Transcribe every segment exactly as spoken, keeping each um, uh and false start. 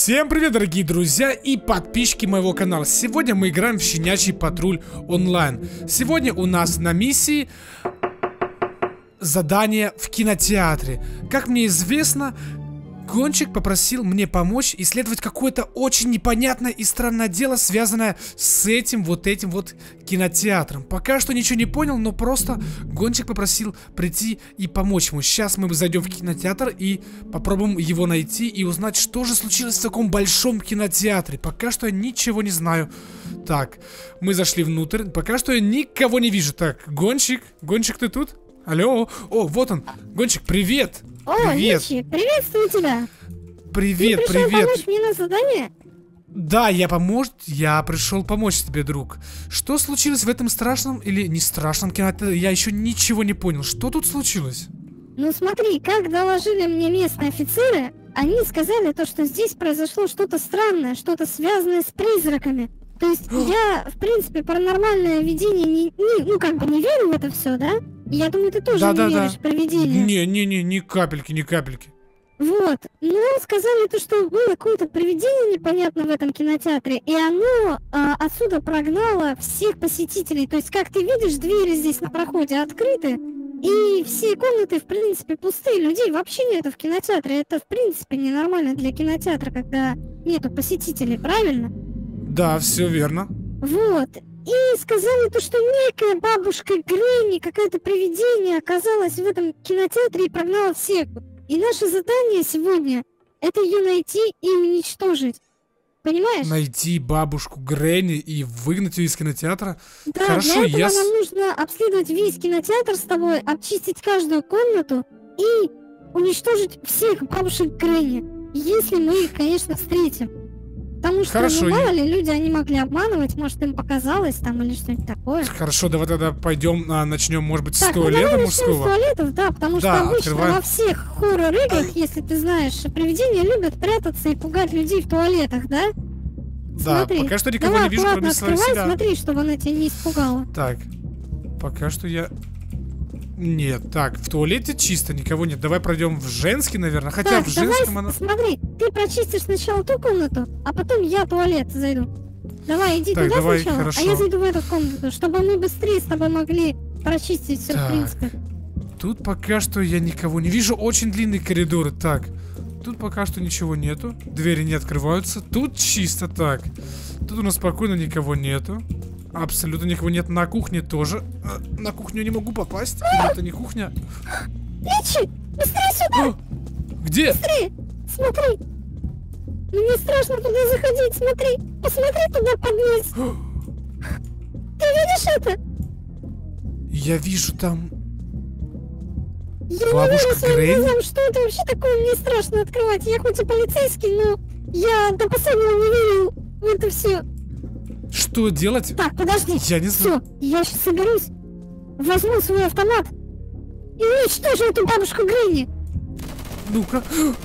Всем привет, дорогие друзья и подписчики моего канала. Сегодня мы играем в Щенячий патруль онлайн. Сегодня у нас на миссии задание в кинотеатре. Как мне известно, Гонщик попросил мне помочь исследовать какое-то очень непонятное и странное дело, связанное с этим вот этим вот кинотеатром. Пока что ничего не понял, но просто Гонщик попросил прийти и помочь ему. Сейчас мы зайдем в кинотеатр и попробуем его найти и узнать, что же случилось в таком большом кинотеатре. Пока что я ничего не знаю. Так, мы зашли внутрь. Пока что я никого не вижу. Так, Гонщик, Гонщик, ты тут? Алло, о, вот он. Гонщик, привет. О, привет. Ничи, приветствую тебя. Привет, Ты пришел привет. помочь мне на задание? Да, я помочь, я пришел помочь тебе, друг. Что случилось в этом страшном или не страшном кинотеатре? Я еще ничего не понял. Что тут случилось? Ну смотри, как доложили мне местные офицеры, они сказали то, что здесь произошло что-то странное, что-то связанное с призраками. То есть я, в принципе, паранормальное видение не, не, ну как бы не верю в это все, да? Я думаю, ты тоже да, не да, веришь да. в провидение. Не, не, не, ни капельки, ни капельки. Вот. Но сказали то, что было какое-то привидение непонятно в этом кинотеатре, и оно а, отсюда прогнало всех посетителей. То есть, как ты видишь, двери здесь на проходе открыты, и все комнаты, в принципе, пустые. Людей вообще нету в кинотеатре. Это, в принципе, ненормально для кинотеатра, когда нету посетителей, правильно? Да, все верно. Вот. И сказали то, что некая бабушка Гренни, какое-то привидение оказалось в этом кинотеатре и прогнала всех. И наше задание сегодня — это ее найти и уничтожить. Понимаешь? Найти бабушку Гренни и выгнать ее из кинотеатра? Да, Хорошо, для этого я... нам нужно обследовать весь кинотеатр с тобой, обчистить каждую комнату и уничтожить всех бабушек Гренни, если мы их, конечно, встретим. Потому что, Хорошо, ну, мало я... ли, люди, они могли обманывать, может, им показалось там или что-нибудь такое. Хорошо, давай тогда пойдем, а, начнем, может быть, Так, с ну, туалета давай мужского. начнем с туалетов, да, потому Да, что обычно открываем. во всех хоррор-играх, если ты знаешь, привидения любят прятаться и пугать людей в туалетах, да? Да, Смотри. пока что никого Давай не вижу, кроме аккуратно самого открывай, себя. смотри, чтобы она тебя не испугала. Так, пока что я... Нет, так, в туалете чисто, никого нет. Давай пройдем в женский, наверное. Хотя Так, в женском давай, она... смотри, ты прочистишь сначала ту комнату, а потом я в туалет зайду. Давай, иди Так, туда давай, сначала, хорошо. а я зайду в эту комнату, чтобы мы быстрее с тобой могли прочистить все, Так. в принципе. Тут пока что я никого не вижу. Очень длинный коридор. Так, тут пока что ничего нету. Двери не открываются. Тут чисто так. Тут у нас спокойно никого нету. Абсолютно никого нет. На кухне тоже. А, на кухню не могу попасть. Или это не кухня? Ничи, быстрее сюда! О, где? Быстрее! Смотри! Мне страшно туда заходить, смотри! Посмотри туда под низ! Ты видишь это? Я вижу там... Я Бабушка не верю своим Гренни? глазам, что это вообще такое, мне страшно открывать. Я хоть и полицейский, но я до последнего не верил в это все. Что делать? Так, подожди. Я не знаю. Все, я сейчас соберусь, возьму свой автомат и уничтожу эту бабушку Гренни. Ну-ка.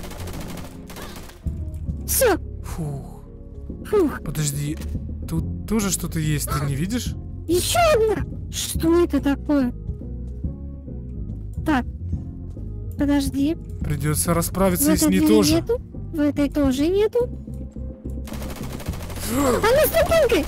Все. Фух. Фух. Подожди. Тут тоже что-то есть, ты не видишь? Еще одна. Что это такое? Так. Подожди. Придется расправиться В и с этой ней двери тоже. нету. В этой тоже нету. Она с дубинкой!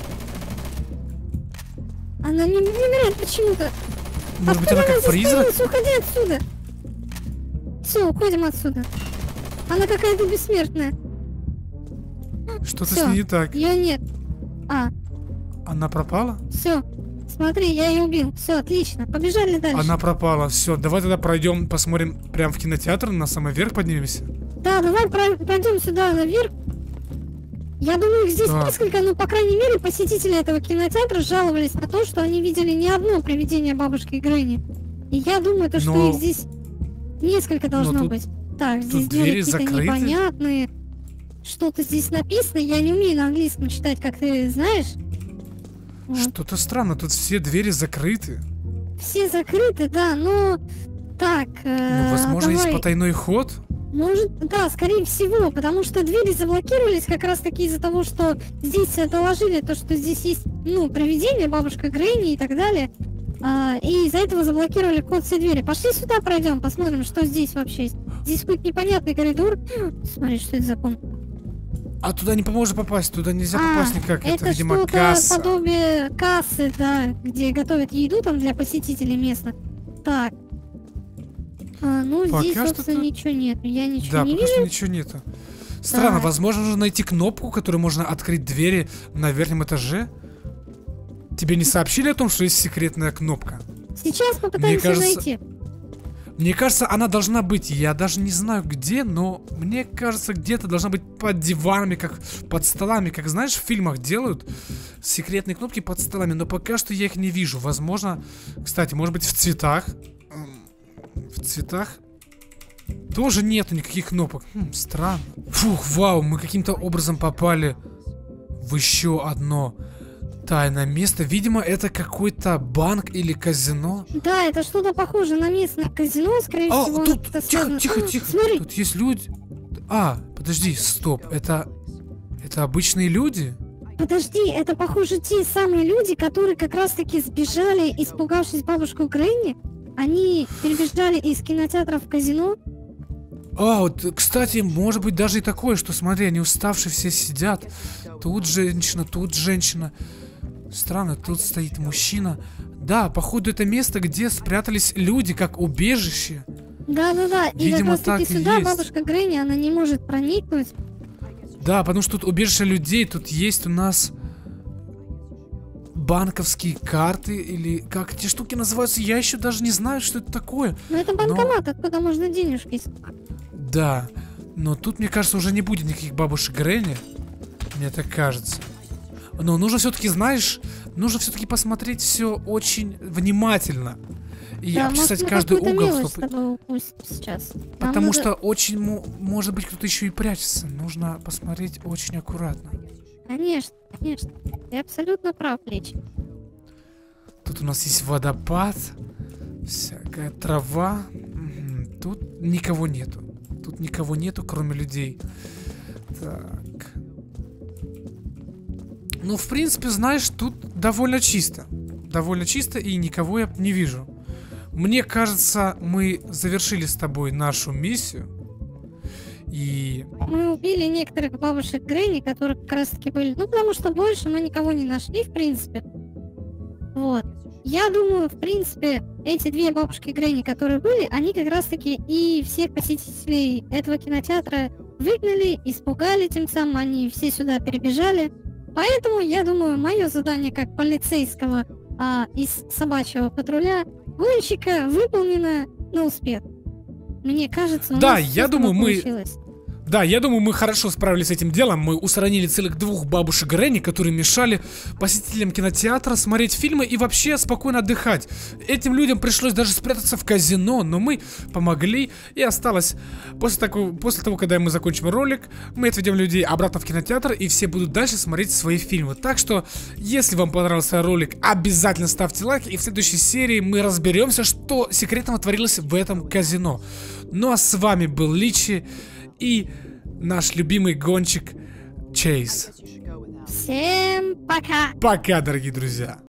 Она не, не умирает почему-то. Может быть, она как призрак? Уходи отсюда. Все, уходим отсюда. Она какая-то бессмертная. Что-то Всё, с ней не так. ее нет. А, Она пропала? все. Смотри, я ее убил. Все, отлично. Побежали дальше. Она пропала. Все, давай тогда пройдем, посмотрим прям в кинотеатр, на самый верх поднимемся. Да, давай про- пройдем сюда наверх. Я думаю, их здесь Так. несколько, ну, по крайней мере, посетители этого кинотеатра жаловались на то, что они видели не одно привидение бабушки Гренни. И я думаю, то, что Но- их здесь несколько должно тут- быть. Так, тут здесь двери двери какие-то закрыты. непонятные. Что-то здесь написано, я не умею на английском читать, как ты знаешь. Вот. Что-то странно, тут все двери закрыты. Все закрыты, да, но... Так, э, Ну, возможно, давай. есть потайной ход. Может, да, скорее всего, потому что двери заблокировались как раз таки из-за того, что здесь э, доложили то, что здесь есть, ну, привидение, бабушка Гренни и так далее. А, и из-за этого заблокировали вход все двери. Пошли сюда пройдем, посмотрим, что здесь вообще есть. Здесь какой-то непонятный коридор. Смотри, что это за комната. А туда не поможет попасть, туда нельзя А, попасть никак. Это, это видимо, что-то касса. подобие кассы, да, где готовят еду там для посетителей местных. Так. А, ну, Пока здесь, что собственно, тут- ничего нет. Я ничего Да, не пока что вижу. ничего нету. Странно, Так. возможно, нужно найти кнопку, которой можно открыть двери на верхнем этаже. Тебе не сообщили о том, что есть секретная кнопка? Сейчас попытаемся кажется- найти. Мне кажется, она должна быть. Я даже не знаю где, но мне кажется, где-то должна быть под диванами, как под столами. Как знаешь, в фильмах делают секретные кнопки под столами, но пока что я их не вижу. Возможно, кстати, может быть в цветах. М, В цветах тоже нету никаких кнопок. Хм, странно. Фух, вау, мы каким-то образом попали в еще одно тайное место. Видимо, это какой-то банк или казино. Да, это что-то похоже на местное казино, скорее А, всего. тут, это тихо, связано- тихо, А, тихо. Смотри, Тут есть люди. А, подожди, стоп. Это, это обычные люди? подожди, это, похоже, те самые люди, которые как раз-таки сбежали, испугавшись бабушку Грэнни. Они перебежали из кинотеатра в казино. А, вот, кстати, может быть даже и такое, что, смотри, они уставшие все сидят. Тут женщина, тут женщина. Странно, тут стоит мужчина. Да, походу это место, где спрятались люди, как убежище. Да-да-да, и как Видимо, раз-таки так и сюда есть. бабушка Грэнни, она не может проникнуть. Да, потому что тут убежище людей, тут есть у нас банковские карты, или как эти штуки называются, я еще даже не знаю, что это такое. Но это банкомат, откуда можно денежки искать. Да, но тут, мне кажется, уже не будет никаких бабушек Грэнни. Мне так кажется. Но нужно все-таки, знаешь, нужно все-таки посмотреть все очень внимательно. И Да, обчесать может, мы каждый какую-то угол, мелочь с чтобы... тобой упустим сейчас. Нам Потому надо- что очень, мо- может быть, кто-то еще и прячется. Нужно посмотреть очень аккуратно. Конечно, конечно. Ты абсолютно прав, Леч. Тут у нас есть водопад, всякая трава. Мгм. Тут никого нету. Тут никого нету, кроме людей. Так. Ну, в принципе, знаешь, тут довольно чисто. Довольно чисто, и никого я не вижу. Мне кажется, мы завершили с тобой нашу миссию. И... Мы убили некоторых бабушек Грэнни, которые как раз таки были... Ну, потому что больше мы никого не нашли, в принципе. Вот. Я думаю, в принципе, эти две бабушки Грэнни, которые были, они как раз таки и всех посетителей этого кинотеатра выгнали, испугали, тем самым они все сюда перебежали. Поэтому, я думаю, мое задание как полицейского а, из собачьего патруля гонщика выполнено на успех. Мне кажется, у Да, нас я всё думаю, мы- получилось. Да, я думаю, мы хорошо справились с этим делом. Мы устранили целых двух бабушек Грэнни, которые мешали посетителям кинотеатра смотреть фильмы и вообще спокойно отдыхать. Этим людям пришлось даже спрятаться в казино, но мы помогли, и осталось... После, такого, после того, когда мы закончим ролик, мы отведем людей обратно в кинотеатр, и все будут дальше смотреть свои фильмы. Так что, если вам понравился ролик, обязательно ставьте лайк, и в следующей серии мы разберемся, что секретного творилось в этом казино. Ну а с вами был Личи и наш любимый гонщик Чейз. Всем пока! Пока, дорогие друзья!